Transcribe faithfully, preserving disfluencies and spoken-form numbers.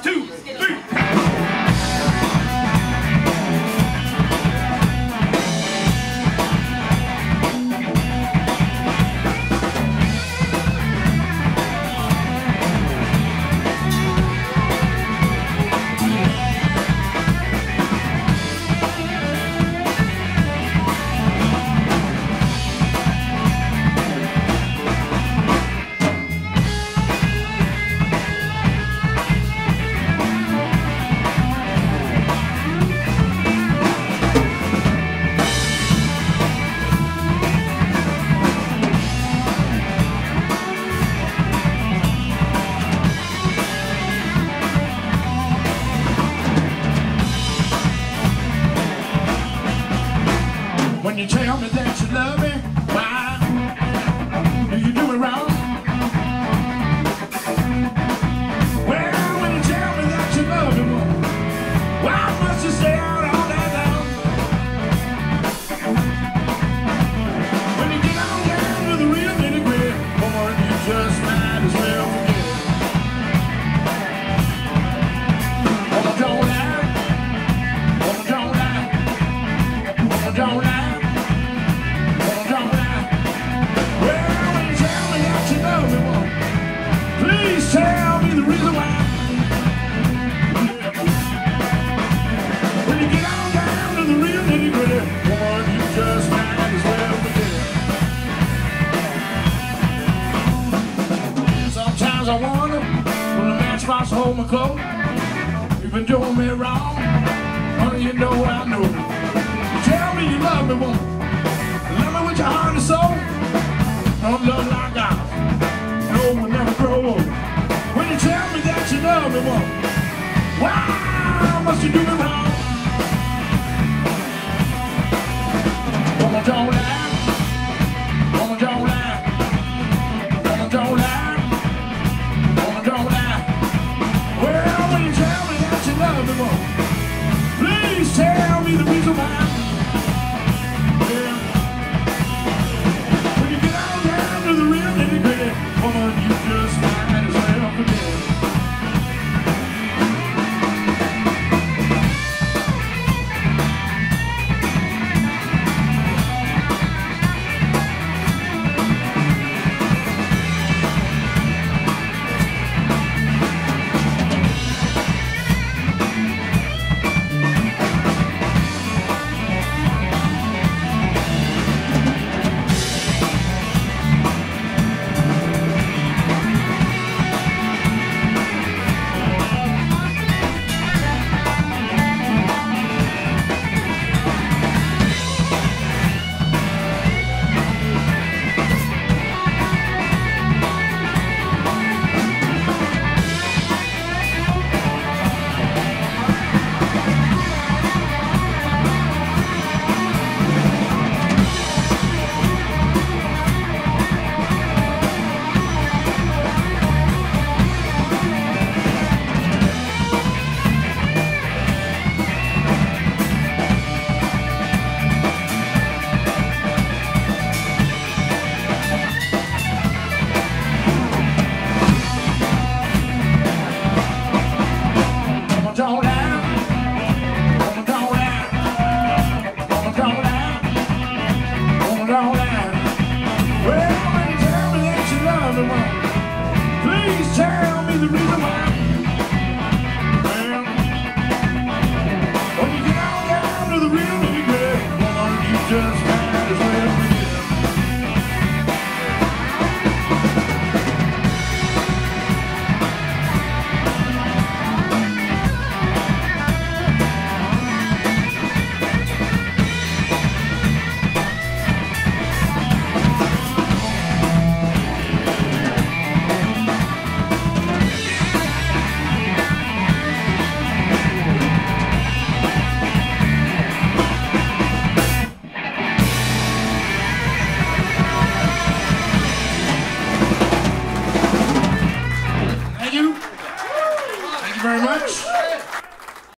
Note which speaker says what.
Speaker 1: two, three. When you tell me that you love me, why do you do it wrong? Well, when you tell me that you love me, woman, why must you stay out all night long? When you get on down to the real nitty-gritty, woman, you just might as well forget it. Woman, don't lie. Woman, don't lie. Woman, don't lie. Tell me the reason why. When you get on down to the real nitty-gritty, woman, you just might as well forget. Sometimes I wonder, when the matchbox hold my coat, you've been doing me wrong, honey, you know I know. Tell me you love me, woman. Love me with your heart and soul. Don't love like ours. No, we'll never grow old. When you tell me that you love me, woman, why must you do me wrong? Woman, don't lie. Woman, don't lie. Woman, don't lie. Woman, don't lie. Well, when you tell me that you love me, woman, please tell me the reason why. Yeah. When you get on down to the real nitty-gritty, woman, you just